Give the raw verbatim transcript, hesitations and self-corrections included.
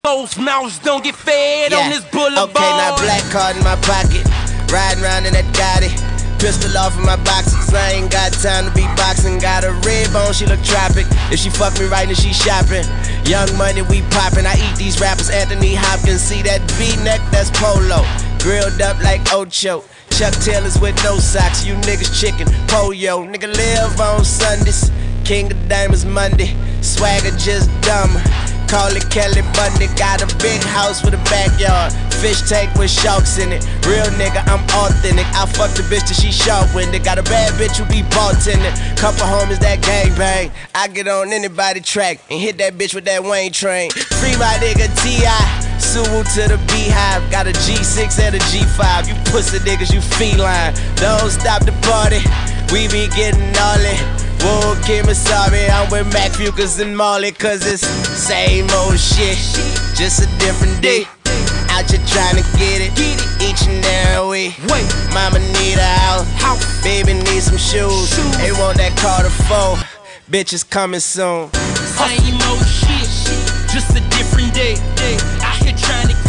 Those mouths don't get fed yeah. on this boulevard. Okay, now black card in my pocket, riding around in that Gotti. Pistol off in my boxes, I ain't got time to be boxing. Got a red bone, she look tropic. If she fuck me right, then she shopping. Young money, we poppin'. I eat these rappers, Anthony Hopkins. See that V-neck, that's polo. Grilled up like Ocho. Chuck Taylors with no socks. You niggas chicken, pollo. Nigga live on Sundays. King of Diamonds Monday. Swagger just dumber. Call it Kelly Bundy. Got a big house with a backyard. Fish tank with sharks in it. Real nigga, I'm authentic. I fuck the bitch till she sharp-winded. Got a bad bitch who be bartending. Couple homies that gangbang. I get on anybody track and hit that bitch with that Wayne train. Free my nigga T I Suwu to the Beehive. Got a G six and a G five. You pussy niggas, you feline. Don't stop the party. We be getting all it. Whoa, Kemosabe, I'm with Mac Fucus and Marley. Cause it's same old shit, just a different day. Out here trying to get it, each and every week. Mama need a house, baby need some shoes. They want that Carter four, bitches coming soon. Same old shit, just a different day. Out here trying to